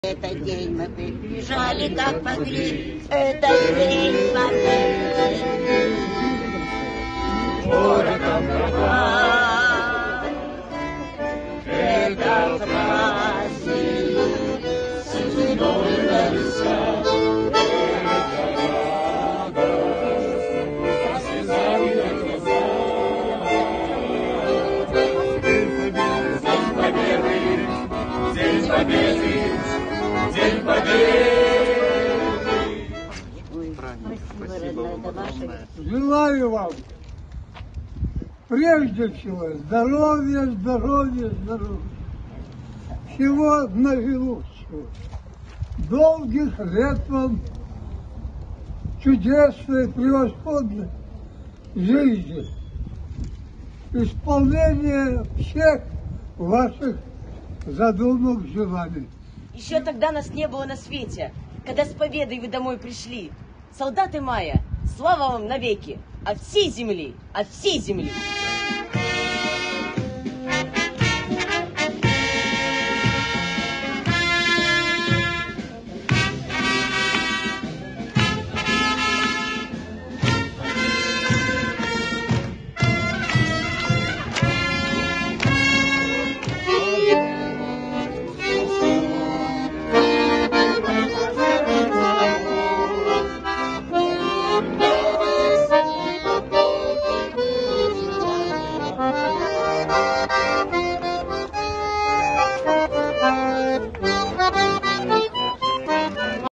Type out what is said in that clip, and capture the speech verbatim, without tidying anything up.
Этот день мы прибежали, как могли, этот день победы. Городом врага, это праздник, судьбой донеся. День Победы, День Победы. Ой, спасибо, родная, это ваше. Желаю вам прежде всего здоровья, здоровья, здоровья. Всего наилучшего. Долгих лет вам чудесной, превосходной жизни. Исполнения всех ваших задумок, желаний. Еще тогда нас не было на свете, когда с победой вы домой пришли. Солдаты мая, слава вам навеки, от всей земли, от всей земли.